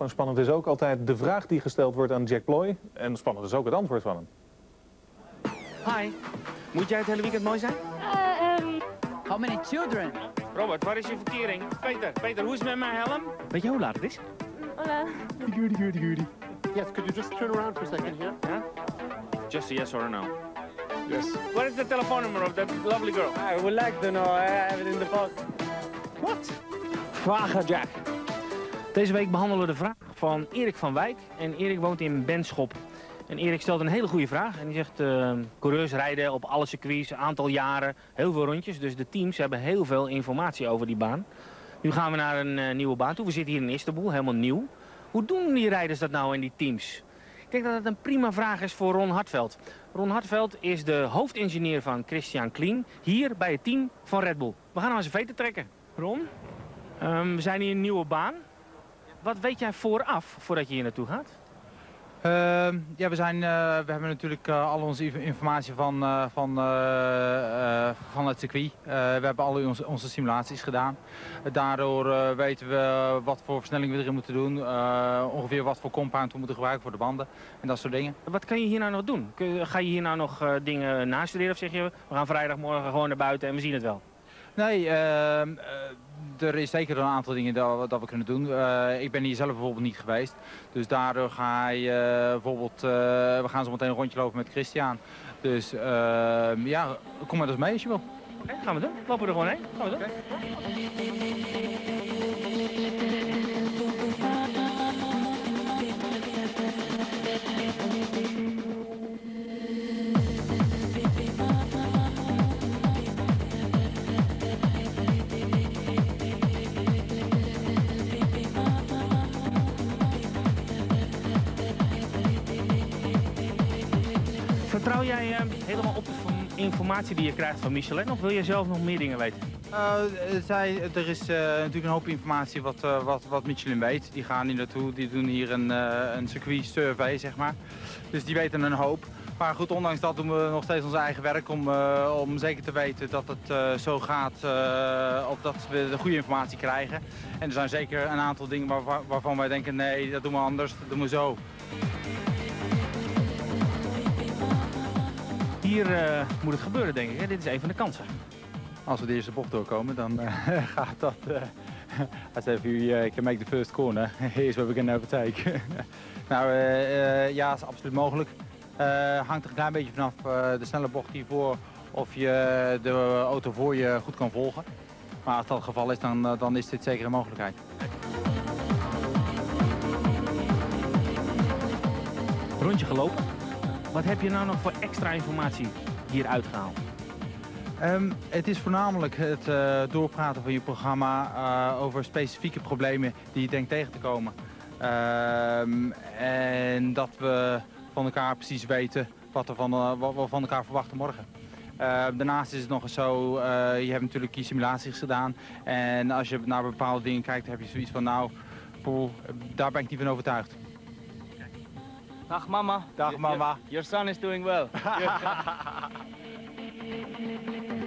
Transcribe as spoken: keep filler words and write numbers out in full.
Maar spannend is ook altijd de vraag die gesteld wordt aan Jack Ploy. En spannend is ook het antwoord van hem. Hi. Moet jij het hele weekend mooi zijn? Uh, um... How many children? Robert, waar is je verkering? Peter, Peter, hoe is het met mijn helm? Weet je hoe laat het is? Hola. Goody, goody, goody. Yes, could you just turn around for a second here? Yeah? Just a yes or a no. Yes. What is the telephone number of that lovely girl? I would like to know. I have it in the phone. What? Vragen Jack. Deze week behandelen we de vraag van Erik van Wijk. En Erik woont in Benschop. En Erik stelt een hele goede vraag. En die zegt, uh, coureurs rijden op alle circuits, een aantal jaren, heel veel rondjes. Dus de teams hebben heel veel informatie over die baan. Nu gaan we naar een uh, nieuwe baan toe. We zitten hier in Istanbul, helemaal nieuw. Hoe doen die rijders dat nou in die teams? Ik denk dat het een prima vraag is voor Ron Hartveld. Ron Hartveld is de hoofdingenieur van Christian Klien, hier bij het team van Red Bull. We gaan hem aan zijn veten trekken. Ron, um, we zijn hier in een nieuwe baan. Wat weet jij vooraf, voordat je hier naartoe gaat? Uh, ja, we, zijn, uh, we hebben natuurlijk uh, al onze informatie van, uh, van, uh, uh, van het circuit. Uh, we hebben al onze, onze simulaties gedaan. Uh, daardoor uh, weten we wat voor versnelling we erin moeten doen. Uh, ongeveer wat voor compound we moeten gebruiken voor de banden en dat soort dingen. Wat kan je hier nou nog doen? Ga je hier nou nog uh, dingen nastuderen of zeg je, we gaan vrijdagmorgen gewoon naar buiten en we zien het wel? Nee, uh, uh, er is zeker een aantal dingen dat, dat we kunnen doen. Uh, ik ben hier zelf bijvoorbeeld niet geweest. Dus daardoor ga je uh, bijvoorbeeld, uh, we gaan zo meteen een rondje lopen met Christian. Dus uh, ja, kom maar dus mee als je wil. Oké, okay, gaan we doen. Lopen we er gewoon heen. Gaan we doen. Okay. Vertrouw jij uh, helemaal op de informatie die je krijgt van Michelin of wil je zelf nog meer dingen weten? Uh, zij, er is uh, natuurlijk een hoop informatie wat, uh, wat, wat Michelin weet. Die gaan hier naartoe, die doen hier een, uh, een circuit survey, zeg maar. Dus die weten een hoop. Maar goed, ondanks dat doen we nog steeds ons eigen werk om, uh, om zeker te weten dat het uh, zo gaat, uh, of dat we de goede informatie krijgen. En er zijn zeker een aantal dingen waar, waar, waarvan wij denken, nee, dat doen we anders, dat doen we zo. Hier uh, moet het gebeuren, denk ik. Hè? Dit is een van de kansen. Als we de eerste bocht doorkomen, dan uh, gaat dat... Uh, als if you uh, can make the first corner, here's where we're going to overtake. nou, uh, uh, ja, is absoluut mogelijk. Uh, hangt er een klein beetje vanaf uh, de snelle bocht hiervoor of je de auto voor je goed kan volgen. Maar als dat het geval is, dan, uh, dan is dit zeker een mogelijkheid. Rondje gelopen. Wat heb je nou nog voor extra informatie hier uitgehaald? Um, het is voornamelijk het uh, doorpraten van je programma uh, over specifieke problemen die je denkt tegen te komen. Um, en dat we van elkaar precies weten wat, er van, uh, wat we van elkaar verwachten morgen. Uh, daarnaast is het nog eens zo, uh, je hebt natuurlijk je simulaties gedaan. En als je naar bepaalde dingen kijkt, heb je zoiets van nou, poeh, daar ben ik niet van overtuigd. Dag mama. Dag mama. Your, your son is doing well.